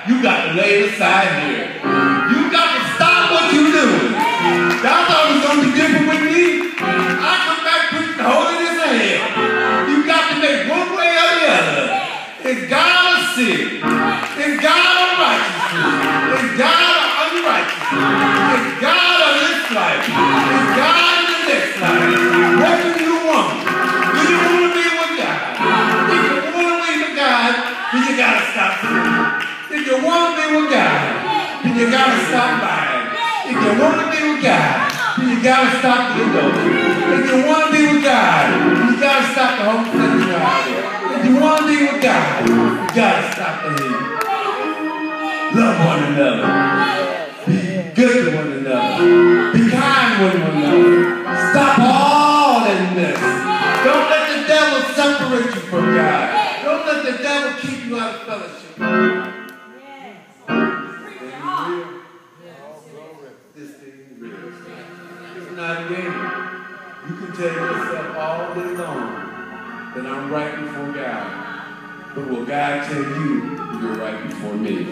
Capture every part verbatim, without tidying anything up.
you got to lay it aside here. You got to stop what you're doing. Y'all thought it was going to be different with me? I come back preaching holiness of hell. You got to make one way or the other. It's God or sin. It's God or righteousness. It's God or unrighteousness. It's God or this life. It's God in the next life. What do you want? Do you want to be with God? If you want to be with God, then you got to stop sinning. If you want to be with God, then you got to stop lying. If you want to be with God, then you got to stop the adultery. If you want to be with God, you got to stop the homosexuality. If you want to be with God, you got to stop the hate. Love one another. Be good to one another. Be kind to one another. Stop all that mess. Don't let the devil separate you from God. Don't let the devil keep you out of fellowship. This thing is real. It's not a game. You can tell yourself all day long that I'm right before God. But will God tell you you're right before me?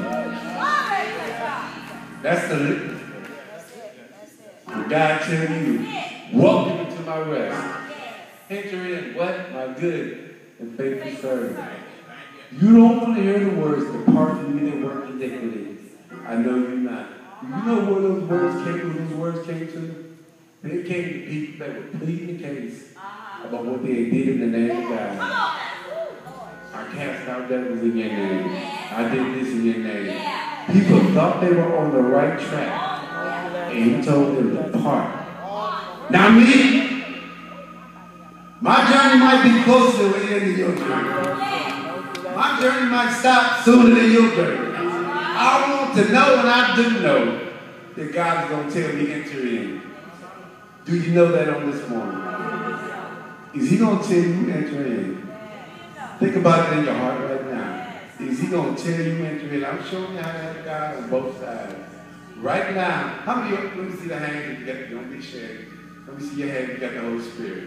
That's the litmus. Will God tell you, welcome into my rest. Enter in what? My good and faithful servant. You don't want to hear the words, depart from me that work iniquity. I know you're not. You know where those words came, where those words came to? They came to people that were pleading the case about what they did in the name of God. I cast out devils in your name. I did this in your name. People thought they were on the right track. And he told them to depart. Now me, my journey might be closer to the end of your journey. My journey might stop sooner than your journey. I want to know, and I do know, that God is going to tell me enter in. Do you know that on this morning? Is he going to tell you enter in? Think about it in your heart right now. Is he going to tell you enter in? I'm showing you how to have God on both sides. Right now, how many of you, let me see the hands that you got, don't be shaky. Let me see your hand, you got the Holy Spirit.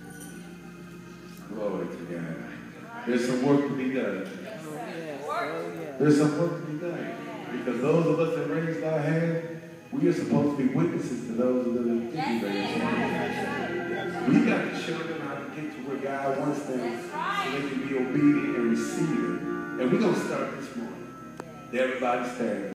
Glory to God. There's some work to be done. There's some work to be done. Because those of us that raised our hand, we are supposed to be witnesses to those that didn't raise their hand. We got to show them how to get to where God wants them so they can be obedient and receive it. And we're going to start this morning. Everybody stand.